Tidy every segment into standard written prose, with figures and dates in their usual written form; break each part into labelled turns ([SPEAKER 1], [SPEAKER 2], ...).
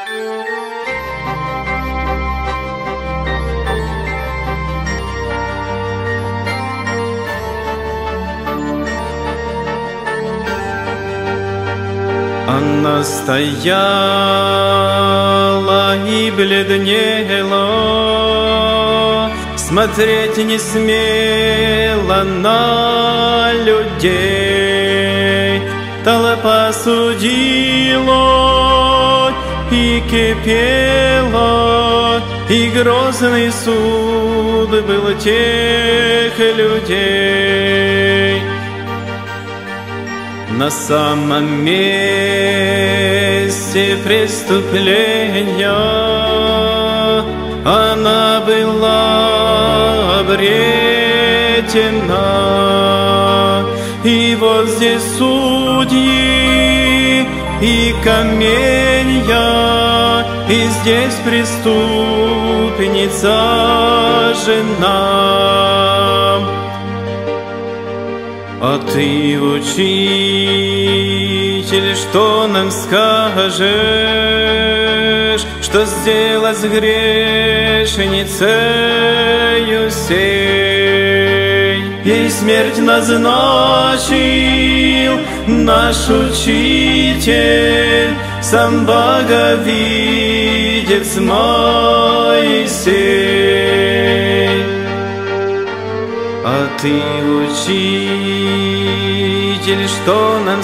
[SPEAKER 1] Она стояла и бледнела, смотреть не смела на людей. Толпа судила и кипела, и грозный суд был тех людей. На самом месте преступления она была обретена. И вот здесь судьи и каменья, и здесь преступница жена. А ты, учитель, что нам скажешь, что сделать с грешницею сей? Ей смерть назначил наш учитель, сам боговидец Моисей. А ты, учитель, что нам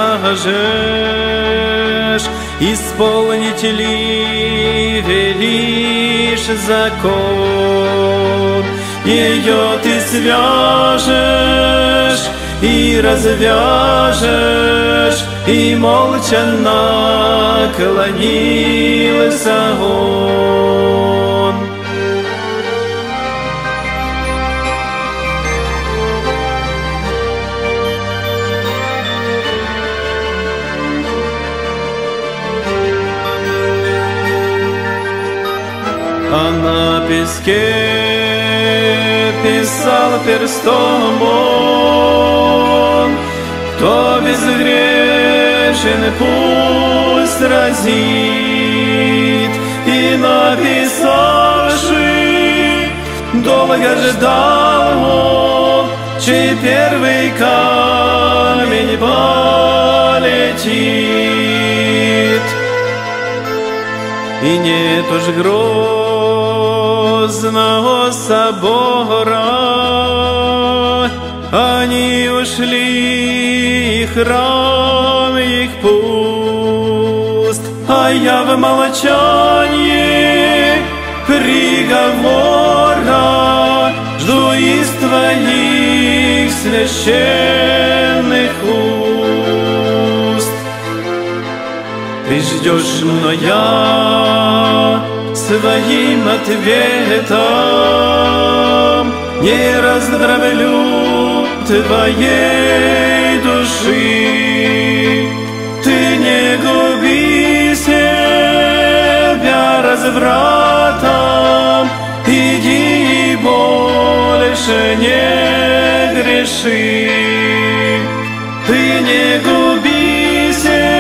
[SPEAKER 1] скажешь? Исполнить ли велишь закон? Ее ты свяжешь и развяжешь, и молча наклонился он. А на песке писал перстом он: кто безгрешен, пусть разит. И написавший долго ждал он, чей первый камень полетит. И нет уж грозного собора, они ушли, и храм их пуст. А я в молчании приговора жду из твоих священных уст. Ты ждешь, но я своим ответом не раздравлю твоей души. Ты не губи себя развратом, иди и больше не греши. Ты не губи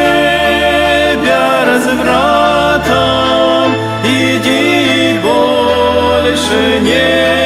[SPEAKER 1] себя развратом, иди и больше не